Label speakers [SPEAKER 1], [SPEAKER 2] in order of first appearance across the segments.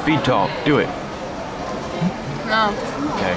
[SPEAKER 1] speed talk. Do it.
[SPEAKER 2] No.
[SPEAKER 1] Okay.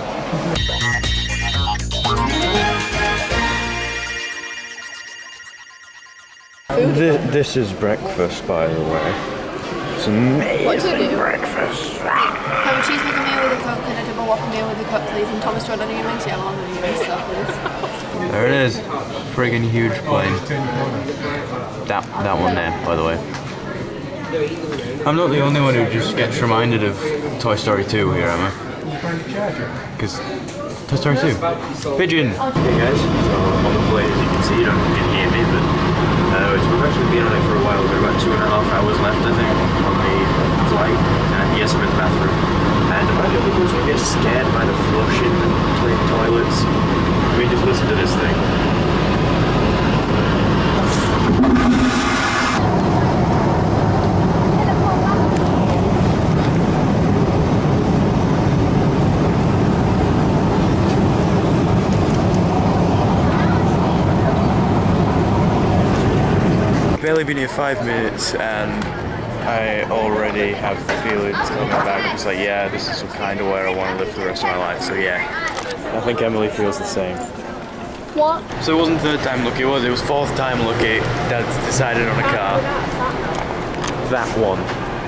[SPEAKER 1] This is breakfast, by the way. It's amazing breakfast.
[SPEAKER 2] Have a cheeseburger meal with a Coke and a double whopper meal with a Coke, please. And Thomas Jordan, you makes yellow on the new stuff, please.
[SPEAKER 1] There it is. Friggin' huge plane. That one there, by the way. I'm not the only one who just gets reminded of Toy Story 2 here, am I? Because Toy Story 2. Pigeon! Hey guys, so I'm on the plane, as you can see, you don't hear me, but we've actually been on it for a while. We've got about 2.5 hours left, I think, on the flight. And yes, I'm in the bathroom. And am I the only person who gets scared by the flushing and clean toilets? We just listen to this thing. Barely been here 5 minutes and I already have feelings on my back. I'm just like, yeah, this is kind of where I want to live for the rest of my life. So yeah, I think Emily feels the same.
[SPEAKER 2] What?
[SPEAKER 1] So it wasn't third time lucky, was it? It was fourth time lucky. Dad's decided on a car. That one.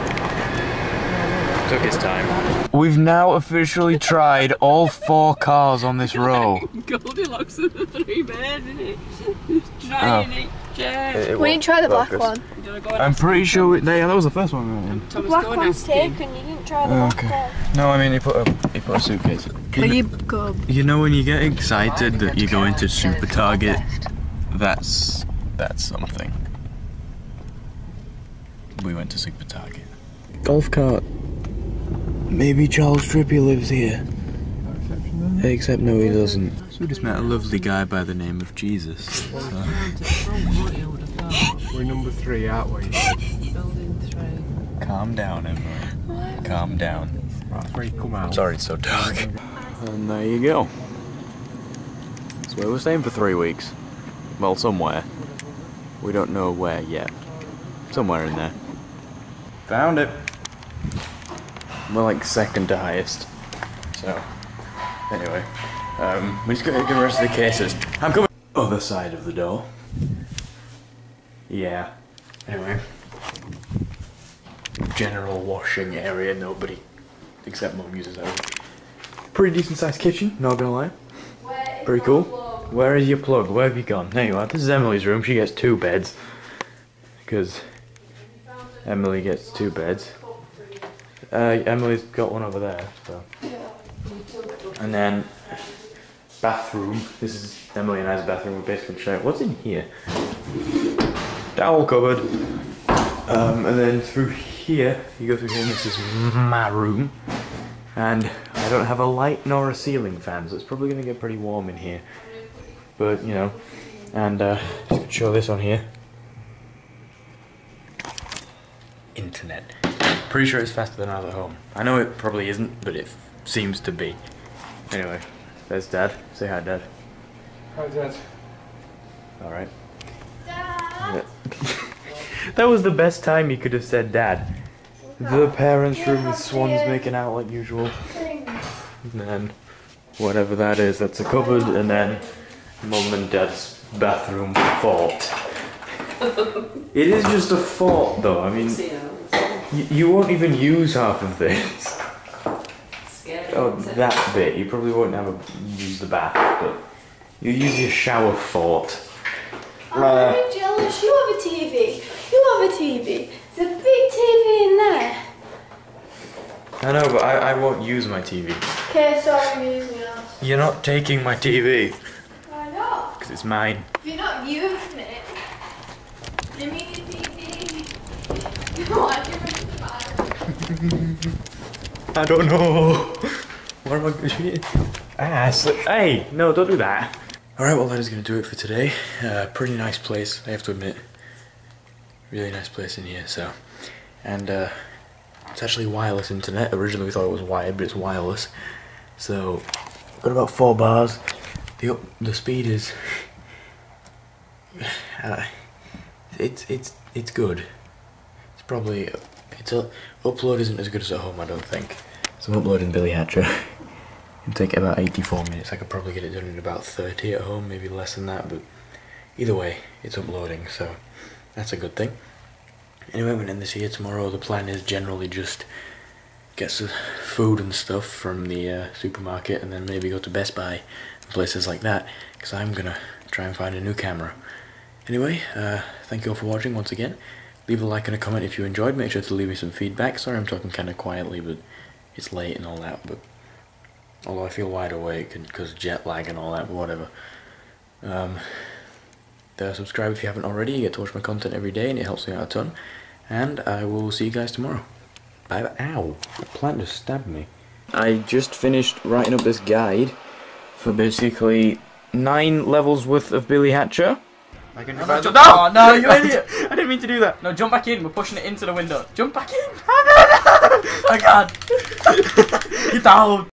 [SPEAKER 1] Took his time. We've now officially tried all 4 cars on this row.
[SPEAKER 2] Goldilocks and the 3 bears, isn't it? Trying it. Yeah. We didn't try the black one.
[SPEAKER 1] I'm pretty sure that was the first one.
[SPEAKER 2] The black one's taken, you didn't try the black one.
[SPEAKER 1] No, I mean he put a suitcase. You know when you get excited that you're going to Super Target, that's something. We went to Super Target. Golf cart. Maybe Charles Trippy lives here. Except no, he doesn't. So we just met a lovely guy by the name of Jesus. So.
[SPEAKER 3] We're number 3, aren't we?
[SPEAKER 2] Building 3.
[SPEAKER 1] Calm down, Emily. Calm down.
[SPEAKER 3] Right, 3, come out.
[SPEAKER 1] Sorry it's so dark. And there you go. That's where we're staying for 3 weeks. Well, somewhere. We don't know where yet. Somewhere in there. Found it. We're like second to highest. So, anyway. We just gotta get the rest of the cases. I'm coming. Other side of the door. Yeah. Anyway. General washing area, nobody except Mum uses that. Pretty decent sized kitchen, not gonna lie. Pretty cool. Where is your plug? Where have you gone? There you are. This is Emily's room. She gets 2 beds. Because Emily gets 2 beds. Emily's got one over there, so. And then bathroom. This is Emily and I's bathroom. We're basically sharing. What's in here? Towel cupboard. And then through here, you go through here, and this is my room. And I don't have a light nor a ceiling fan, so it's probably gonna get pretty warm in here. But you know, and just show this on here. Internet. Pretty sure it's faster than ours at home. I know it probably isn't, but it seems to be. Anyway, there's Dad. Say hi, Dad.
[SPEAKER 3] Hi, Dad.
[SPEAKER 1] Alright. That was the best time you could have said Dad. The parents' room with swans making out like usual. And then, whatever that is, that's a cupboard, and then Mum and Dad's bathroom fort. It is just a fort though, I mean, you won't even use half of this. Oh, that bit, you probably won't use the bath, but you use your shower fort.
[SPEAKER 2] I'm very jealous, you have a TV. You have a TV. There's a big TV in there.
[SPEAKER 1] I know, but I won't use my TV.
[SPEAKER 2] Okay, sorry, I'm using yours.
[SPEAKER 1] You're not taking my TV.
[SPEAKER 2] Why not?
[SPEAKER 1] Because it's mine.
[SPEAKER 2] If you're not using it, give me your TV. Why do you bring it back?
[SPEAKER 1] I don't know. What am I going to do? Hey, no, don't do that. Alright, well that is going to do it for today. Pretty nice place, I have to admit. Really nice place in here, so. And it's actually wireless internet. Originally we thought it was wired, but it's wireless. So, got about 4 bars. The speed is... it's good. It's probably Upload isn't as good as at home, I don't think. So I'm uploading Billy Hatcher. It'll take about 84 minutes. I could probably get it done in about 30 at home, maybe less than that, but either way, it's uploading, so that's a good thing. Anyway, I'm going to end this here tomorrow. The plan is generally just get some food and stuff from the supermarket and then maybe go to Best Buy and places like that, because I'm going to try and find a new camera. Anyway, thank you all for watching once again. Leave a like and a comment if you enjoyed. Make sure to leave me some feedback. Sorry I'm talking kind of quietly, but it's late and all that. But although I feel wide awake because jet lag and all that, but whatever. Subscribe if you haven't already. You get to watch my content every day and it helps me out a ton. And I will see you guys tomorrow. Bye bye. Ow! The plant just stabbed me. I just finished writing up this guide for basically 9 levels worth of Billy Hatcher.
[SPEAKER 4] No, you idiot!
[SPEAKER 1] I didn't mean to do that.
[SPEAKER 4] No, jump back in. We're pushing it into the window. Jump back in. I can't. Get down.